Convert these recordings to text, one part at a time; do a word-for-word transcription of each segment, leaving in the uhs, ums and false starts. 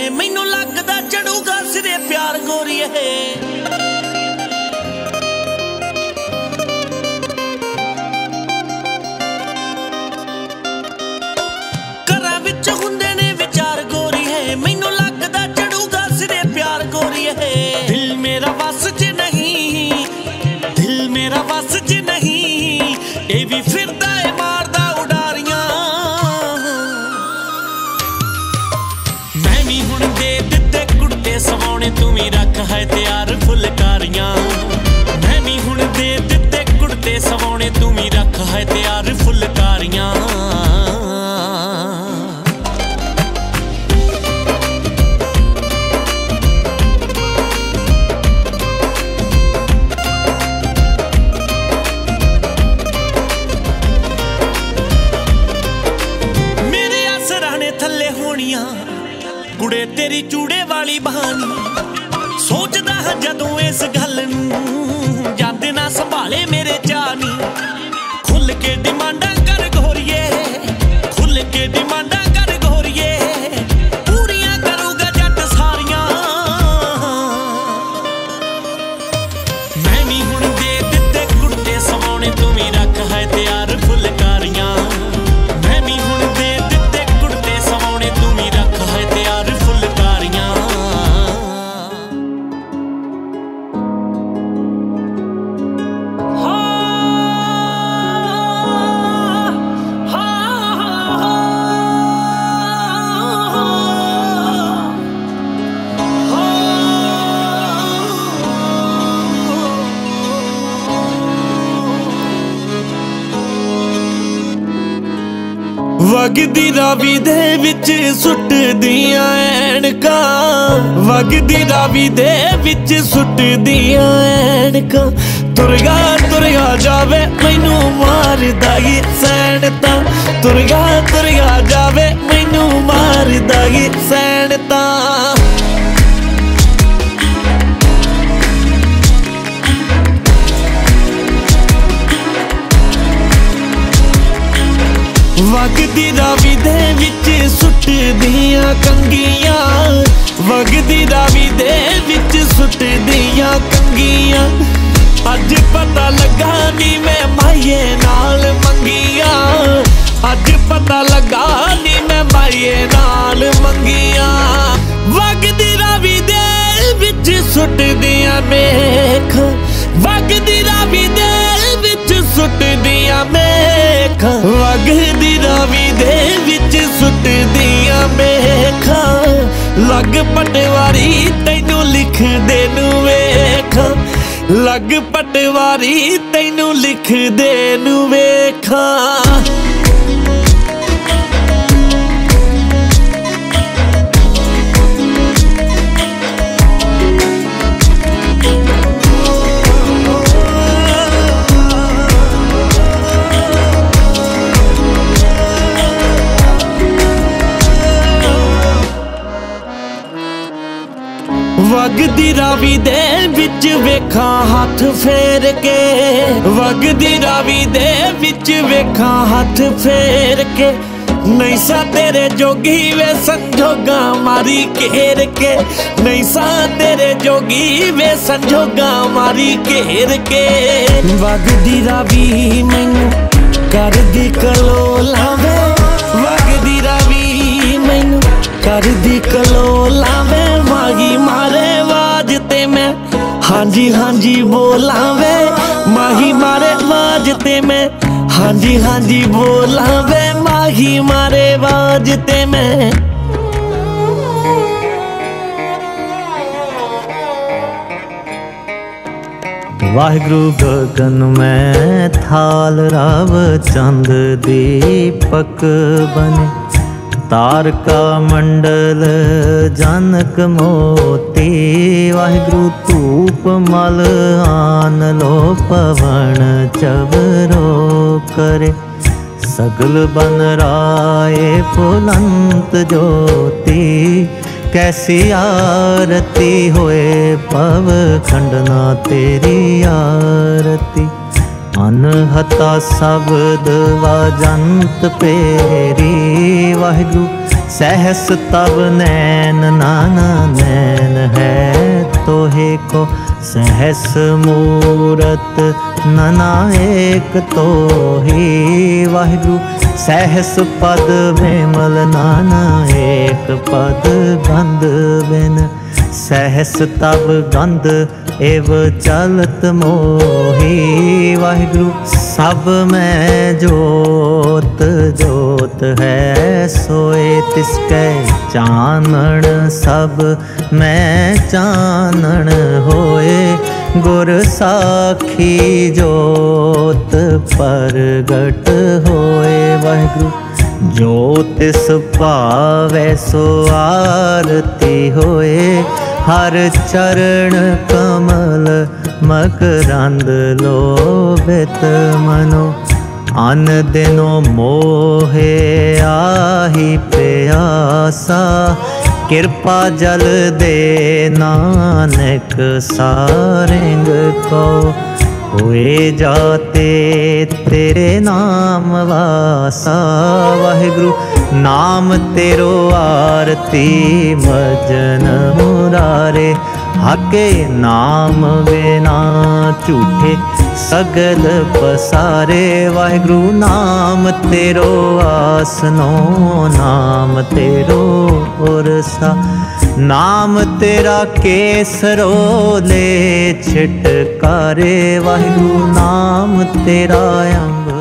मैनू लगदा चढ़ूगा सिरे प्यार गोरीए। घरां विच हुंदे ने विचार गोरीए, मैनू लगदा चढ़ूगा सिरे प्यार गोरीए। दिल मेरा वस च नहीं, दिल मेरा वस च नहीं, ए भी फिरदा है मारदा उडारियां। मैं भी हुण दे दित्ते कुड़ते सवाने, तू भी रख है तैयार फुलकारियां। मैं भी हुण दे दित्ते कुड़ते सवाने, तू भी रख है तैयार फुलकारियां। कुड़े तेरी चूड़े वाली बहानी, सोचदा हां जदों इस गल नूं, जांदे ना संभाले मेरे जानी। खुल के डिमांडां कर गोरीए, खुल के डिमांडां कर गोरीए, पूरियां करूंगा जट सारियां। मैं भी हुण दे दित्ते कुड़ते सवाने, तू भी रख है तैयार फुलकारियां। मैं भी हुण दे दित्ते कुड़ते सवाने, तू भी रख है तैयार फुलकारियां। वगदी रावी दे विच सुटदियां ऐनकां, वगदी रावी दे विच सुटदियां ऐनकां। तुरगा तुरगा जावे मैनू मारदा ई सैनता, तुरगा तुरगा जावे मैनू मारदा ई सैनता। वगदी रावी दे विच सुटदियां कंगियां, वगदी रावी दे विच सुटदियां कंगियां। अज पता लगा नी मैं माइये नाल मंगियां, अज पता लगा नी मैं माइये नाल मंगियां। वगदी रावी दे विच सुटदियां मेख, वगदी रावी दे विच सुटदियां मेख, वगदी रावी दे विच सुटदियां मेखा। लग पटवारी तैनू लिख दे नू वेखा, लग पटवारी तैनू लिख दे नू वेखा। वगदी रावी दे विच वेखा हाथ फेर के, वगदी रावी दे विच वेखा हाथ फेर के। नहीं सा तेरे जोगी वे संजोगा मारी घेर के, नहीं सा तेरे जोगी वे संजोगा मारी घेर के। वगदी रावी मैनू कर दी कलोला वे, वगदी रावी मैनू कर दी कलोला वे। माही मारे वाज ते मैं हांजी हांजी बोला वे, माही मारे वाज ते मैं हांजी हांजी बोला वे, माही मारे वाज ते मैं। वाहिगुरु गगन में थाल राव चंद दीपक बने, तारका मंडल जनक मोती। वाहिगुरु धूप मल आन लो पवन चवरो करे, सगल बन राए फुलंत ज्योति। कैसी आरती होए पव खंडना तेरी आरती। अनहता शब्द वाजंत पेरी, वाहिगुरु सहस तब नैन नाना नैन है तोहे को, सहस मूरत नना एक तो ही। वाहिगुरु सहस पद विमल नाना एक पद गंध बिन, सहस तब गंध एव चलत मोही। वाहिगुरु सब में जोत जोत है सोए तिसकै चानण, सब में चानण होए गुर साखी जोत परगट होए। वाहिगुरु जो तिस पावै सो आरती होए, हर चरण कमल मकरंद लोभित मनो। अन दिनो मोहे आही प्यासा, कृपा जल दे नानक सारंग को। हुए जाते तेरे नाम वासा, वाहिगुरु नाम तेरो आरती भजन मुरारे। हके नाम बिना झूठे सगल पसारे, वाहिगुरु नाम तेरो आसनो नाम तेरो उरसा। नाम तेरा केसरो ले छिटकारे, वाहिगुरु नाम तेरा अंबला।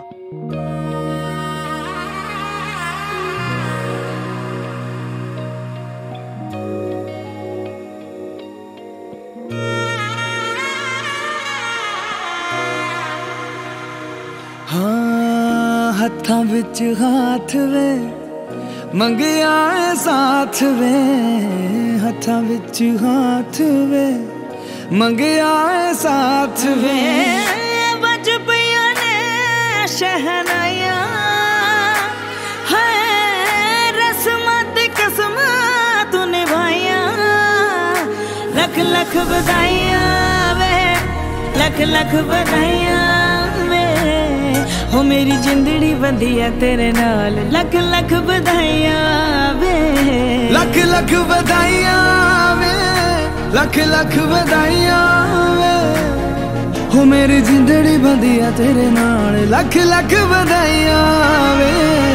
हाँ हत्थां विच हाथ वे मंगिया साथ वे, हत्थां विच हाथ वे मंगिया साथ वे। बज पिया ने शहनाया है, रस्मां ते कसमां तू निभाया। लख लख बधाइयां वे, लख लख बधाइयां वे। हो मेरी जिंदड़ी बंधी है तेरे नाल, लख लख बधाइयां वे। लख लख बधाइयां वे, लख लख बधाइयां वे। हो मेरी जिंदड़ी बंधी है तेरे नाल, लख लख बधाइयां वे।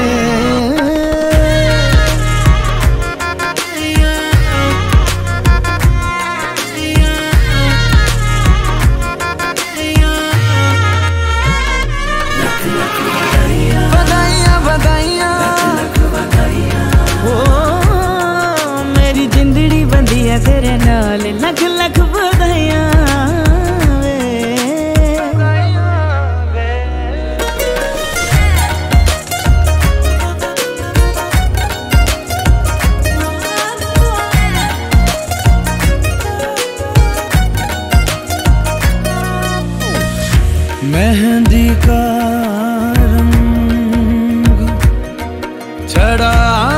तेरे नाल लख लख बधाइयां वे। मेहंदी का रंग चढ़ा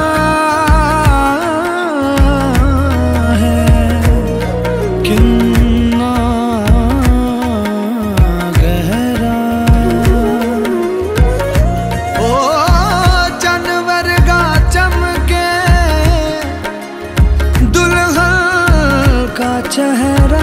चेहरा।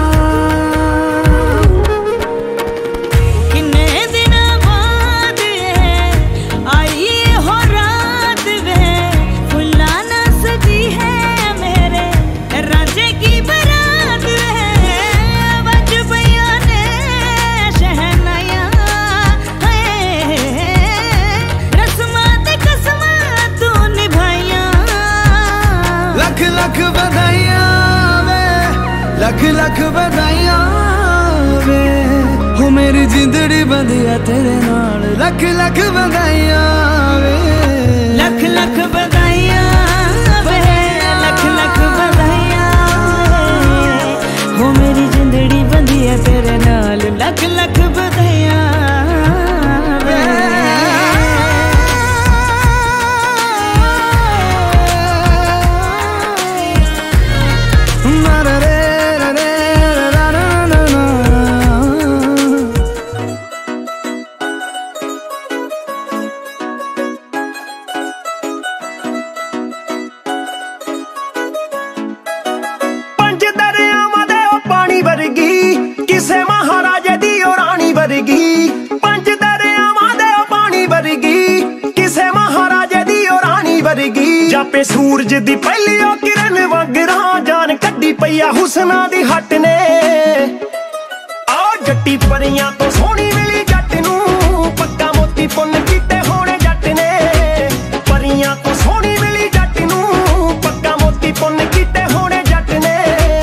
किन्ने दिन बाद आई हो रात वे, फुल्ला न सजी है मेरे राजे की बरात है। बज पिया ने शहनाया है, रस्मां ते कसमां तू निभाइया। लख लख बधाइयां लख लख बधाइयां वे। हो मेरी जिंदड़ी बंधी है तेरे नाल, लख लख बधाइयां वे। लख लख बधाइयां वे, लख लख बधाइयां वे। हो मेरी जिंदड़ी बंधी है तेरे नाल, लख लख बधाइयां वे। जापे सूरज दी पहली ओ किरण वांगरा जान कड्डी पईया हुसना दी हट ने। आ जट्टी परियां तो सोहनी मिली जट नूं पक्का मोती पुन्न कीते होणे जट ने। परियां तो सोहनी मिली जट नूं पक्का मोती पुन्न कीते होणे जट ने।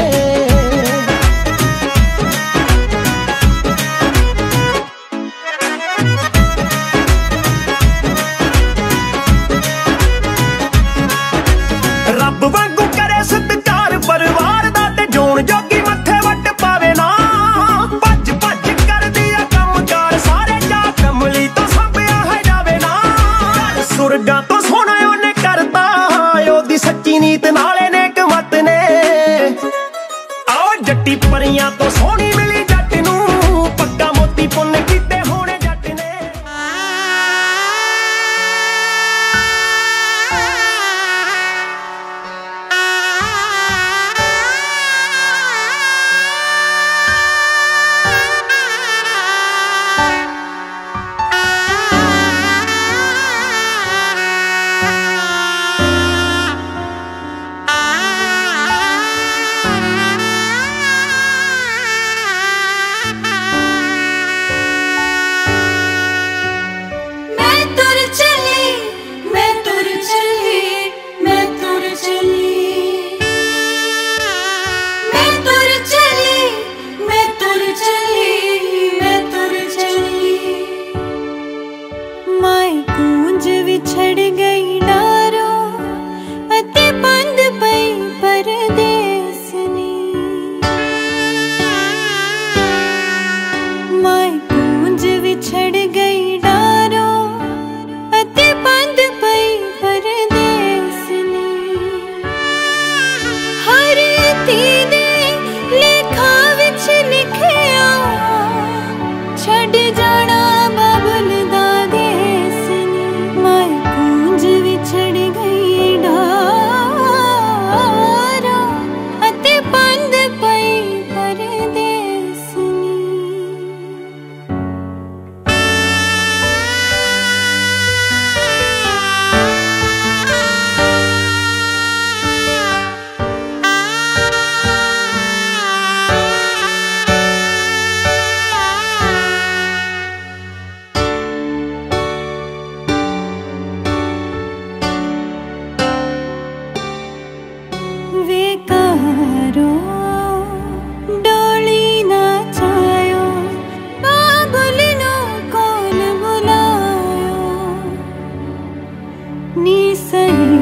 रब वांगू करे सत्कार परिवार दा ते जोन जोगी मत्थे वट पावे ना। भज भज कर दिया कमकार सारे जा कमली तो सांभिया है जावे ना। सुरगां तो सोहना ओने करता ओदी सच्ची नीत नाले नेक मत ने। आओ जट्टी परियां तो सोहनी मिली जट नूं पक्का मोती पुन्न कीते होणे जट ने। छड़ गई डारो अते बंद पई परदेस नी। माय गूंज विछड़ गई डारो अते बंद पई परदेस नी। हर ती दे लेखा विच लिखिया छड़ जाना बाबुल दा देस नी। माय गूंज विछड़ गई डारो अते बंद पई परदेस नी। वेकारो डोली नाचायो बाबुल नो कौन बुलायो नी सही